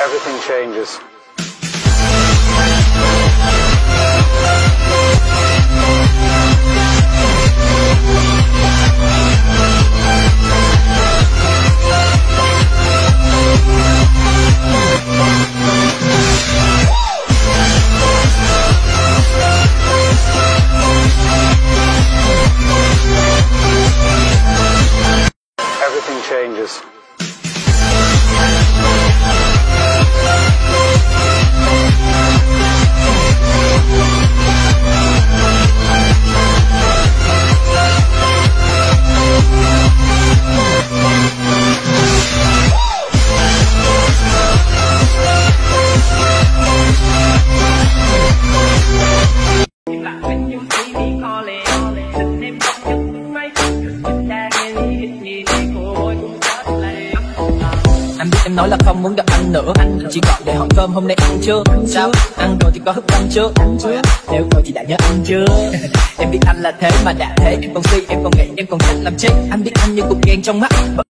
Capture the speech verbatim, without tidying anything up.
Everything changes. Everything changes. Anh biết em nói là không muốn gặp anh nữa, anh chỉ gọi để hỏi cơm hôm nay ăn chưa. Sao ăn rồi thì có hức ăn chưa? Nếu rồi thì đã nhớ ăn chưa? Em biết anh là thế mà đã thế, em còn si em còn nghĩ em còn thích làm chết. Anh biết anh như cục đèn trong mắt.